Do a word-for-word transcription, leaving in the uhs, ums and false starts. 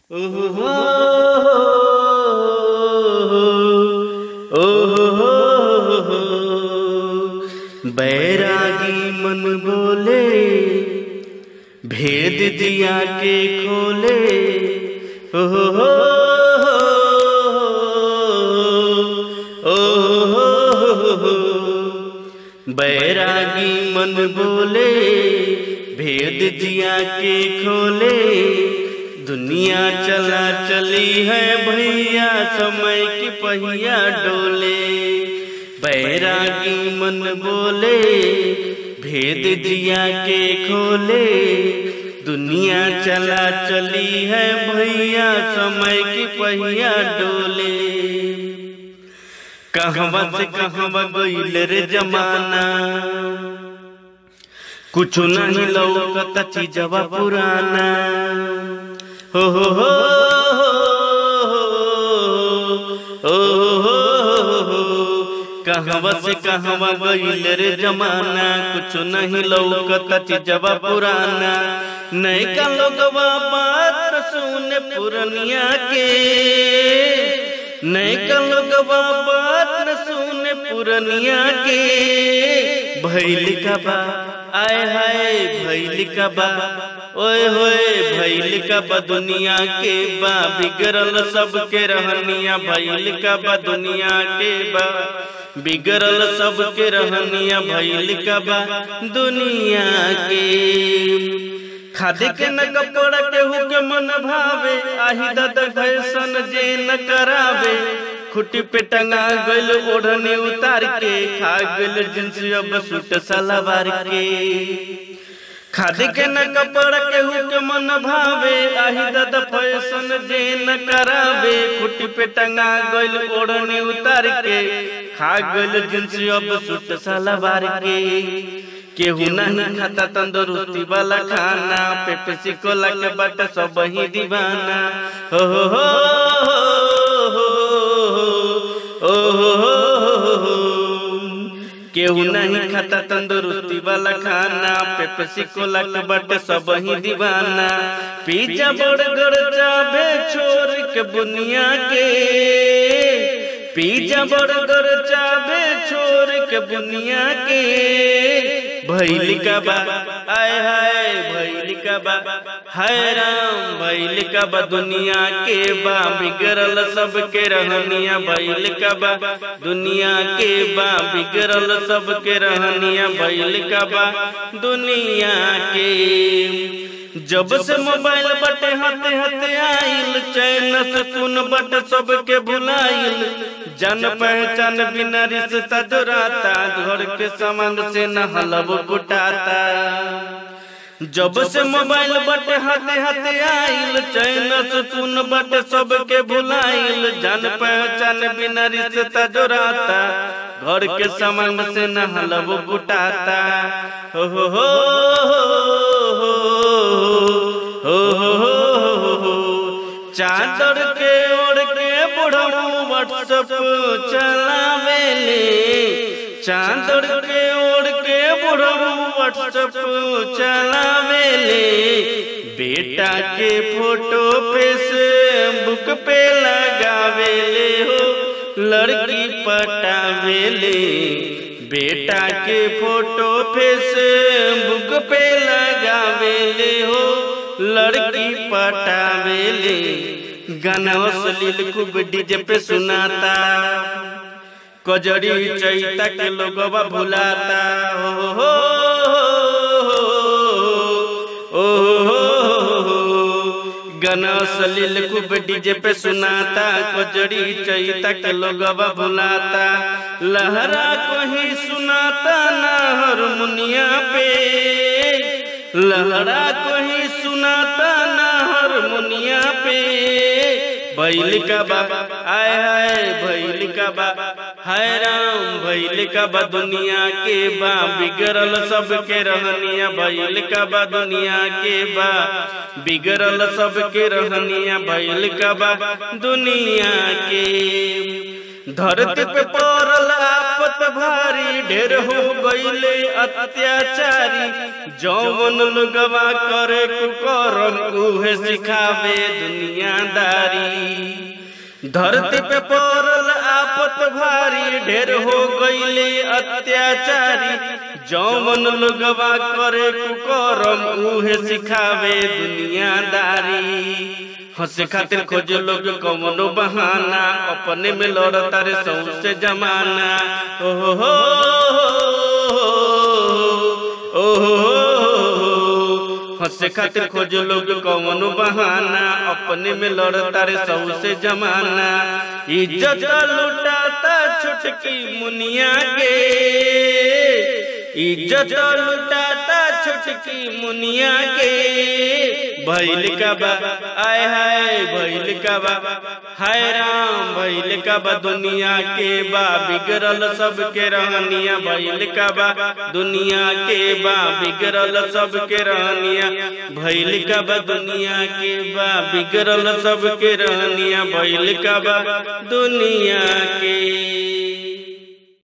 ओहो ओहो बैरागी मन बोले, भेद दिया के खोले। ओहो ओहो बैरागी मन बोले, भेद दिया के खोले। दुनिया चला चली है भैया, समय की पहिया डोले। बैरागी मन बोले, भेद दिया के खोले। दुनिया चला चली है भैया, समय की पहिया डोले। कहवा से कहवा गइल रे जमाना, कुछ नहीं लौकता चीजवा पुराना। हो हो हो हो कहवा से कहवा गइल रे जमाना, कुछ नहीं लौकता चीजवा पुराना। नैका लोगवा बात सुने पुरनिया के, नैका लोगवा बात न सुने पुरनिया के। भइल का बा आए हाय भइल का बा, ओए होए भइल का बा दुनिया के बा। बिगड़ल सबके रहनिया, भइल का बा दुनिया के बा। बिगड़ल सबके रहनिया, भइल का बा दुनिया के। खादी के न कपड़ा केहू के मन भावे, आही दादा फैशन जे न करावे। खुटी पे टंगा गइल ओढ़नी उतार के, खा गइल जींस अब सूट सलवार के। खादी के न कपड़ा केहू के मन भावे, आही दादा फैशन जे न करावे। खुटी पे टंगा गइल ओढ़नी उतार के, खा गइल जींस अब सूट सलवार के। केहू नहीं खाता तंदुरुस्ती वाला खाना, पेप्सी कोला के बाट सब ही दीवाना। हो हो हो हो केहू नहीं खाता तंदुरुस्ती वाला खाना, पेप्सी कोला के बाट सब ही दीवाना। पिज्जा बर्गर चाबे छोड़ के बुनिया के, पिज्जा बर्गर चाबे छोड़ के बुनिया के। भइल का बा आय हाय भइल का बा, हाय राम भइल का बा दुनिया के बा। बिगड़ल सबके रहनिया, भइल का बा दुनिया के बा। बिगड़ल सबके रहनिया, भइल का बा दुनिया के। जब से मोबाइल बटे हाथे हाथे आइल, चैन सुकून बट सबके भुलाइल। जान पहचान बिना रिश्ता जोड़ाता, घर के सामान से न हलब कुटाता। जब से मोबाइल बटे हाथे हाथे आइल, चैन सुकून बट सबके भुलाइल। जान पहचान बिना रिश्ता जोड़ाता, घर के सामान से न हलब कुटाता। हो हो हो चादर के ओढ़ के बुढ़ऊ व्हाट्सएप चलावेले। चादर के ओढ़ के बुढ़ऊ व्हाट्सएप चलावेले। बेटा के फोटो फेसबुक पे लगावेले हो, लड़की पटावेले। बेटा के फोटो फेसबुक पे लगावेले हो, लड़की पटावेले। गाना अश्लील खूब डीजे पे सुनाता, कजरी चैता के लोगवा भुलाता। हो हो गाना अश्लील खूब डीजे पे सुनाता, कजरी चैता के लोगवा भुलाता। लहरा कहीं सुनाता ना हारमोनिया पे, लहरा कहीं सुनाता ना हारमोनिया पे। भइल का बा आय हाय भइल का बा, हाय राम भइल का बा दुनिया के बा। बिगड़ल सबके रहनिया, भइल का बा दुनिया के बा। बिगड़ल सबके रहनिया, भइल का बा दुनिया के। धरती पे पड़ल आफत भारी, ढेर हो गईले अत्याचारी। जौवन लोगवा करे कुकर्म उहे सिखावे दुनियादारी। धरती पे पड़ल आफत भारी, ढेर हो गईले अत्याचारी। जौवन लोगवा करे कुकर्म उहे सिखावे दुनियादारी। हंसे खातिर खोज लोग कौनो बहाना, अपने में लड़ता रे सौसे जमाना। ओहो हो ओहो हंसे खातिर खोज लोग कौनो बहाना, अपने में लड़ता रे सौसे जमाना। इज्जत लुटाता छुटकी मुनिया के, इज्जत लुटाता छुटकी मुनिया के। भइल का बा आय हाय भइल का बा, हाय राम भइल का बा दुनिया के बा, बिगड़ल सबके रहनिया। भइल का बा दुनिया के बा, बिगड़ल सबके रहनिया। भइल का बा दुनिया के बा, बिगड़ल सबके रहनिया। भइल का बा दुनिया के